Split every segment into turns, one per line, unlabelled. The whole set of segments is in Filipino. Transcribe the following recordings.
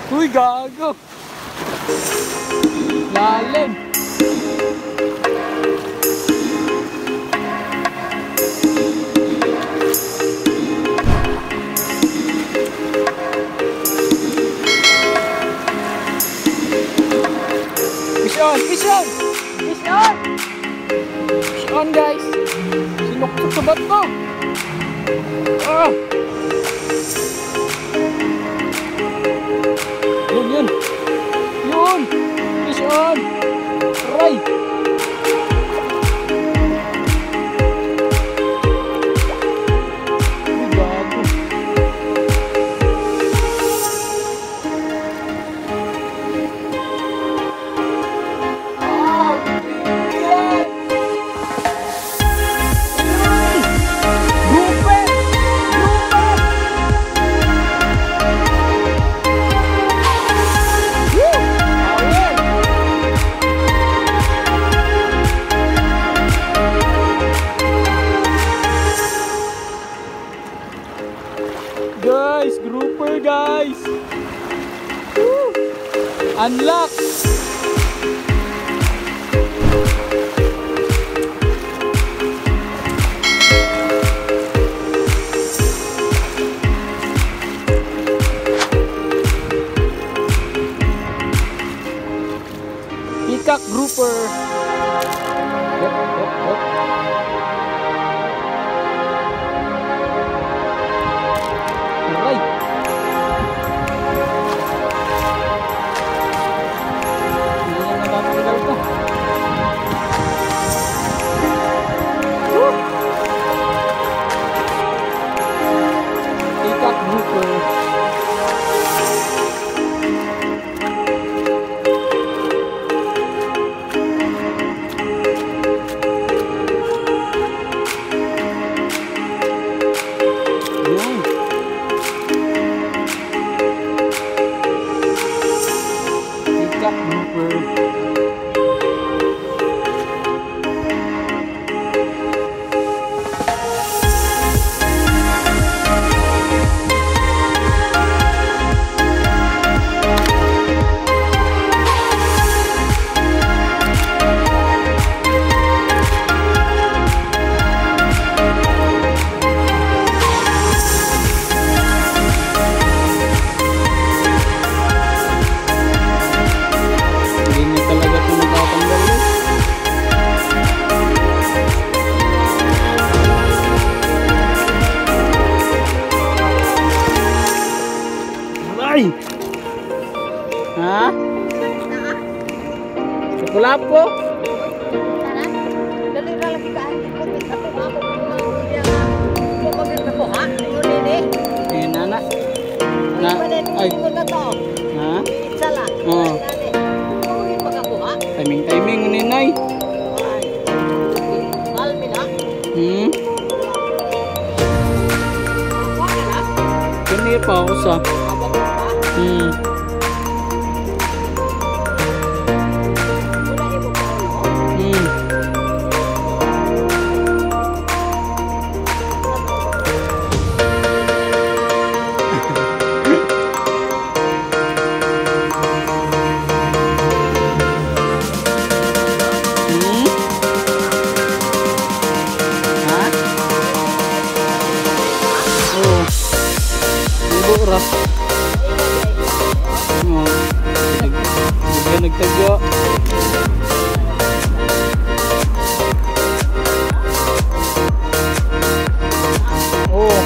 Uy, gago. Lalim. Fish on, fish on, fish on. Fish on, guys. Sinukot sa bato. Ah. Yun. Yun. Fish on. Right. Guys, grouper guys. Woo! Unlock. Peacock Grouper. Ha? Wala po.
Dali na lagi ka ani ko mit ako ako ko maganda po ha. Nini.
Eh nana. Na ay. Ha?
Sala.
Oh.
Kunin pagkakuha.
Timing ni Nay.
Almina.
Kani pa ako sa. Oras. Oh. Nagtagyo. Oh.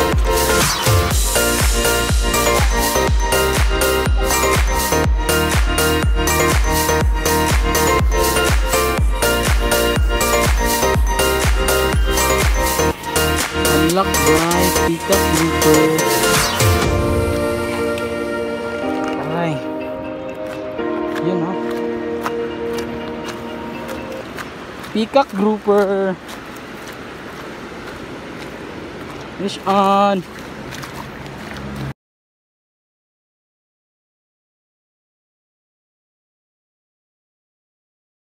Unlock guys, Peacock Grouper. Ay. Yun ha. Peacock Grouper. Fish on.